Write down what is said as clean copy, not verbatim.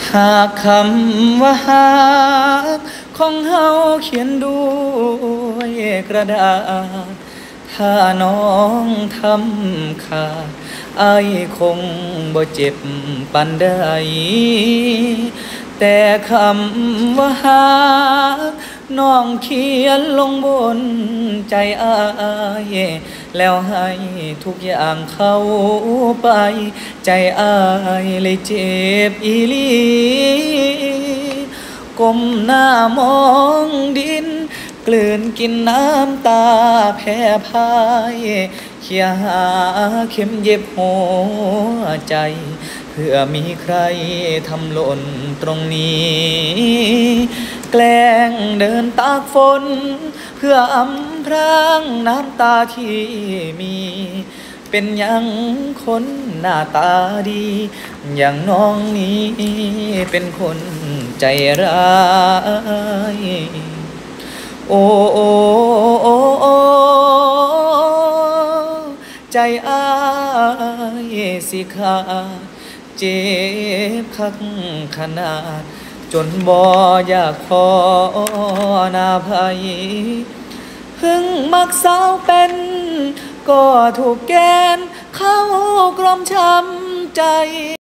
หากคำว่าหากของเฮาเขียนด้วยกระดาษถ้าน้องทำขาดอ้ายคงบ่เจ็บปานใดแต่คำว่าหากน้องเขียนลงบนใจอ้ายแล้วให้ทุกอย่างเข้าไปใจอ้ายเลยเจ็บอีหลีก้มหน้ามองดินกลืนกินน้ำตาแพ้พ่ายเคียหาเข็มเย็บหัวใจเพื่อมีใครทำหล่นตรงนี้แกล้งเดินตากฝนเพื่ออำพรางน้ำตาที่มีเป็นยังคนหน้าตาดีอย่างน้องนี้เป็นคนใจร้ายโอ้โอ้โอ้โอ้ใจอ้ายสิขาดเจ็บคักขนาดจนบ่อยากขอหน้าภัยเพิ่งมักสาวเป็นก็ถูกแกนเข้ากล่อมช้ำใจ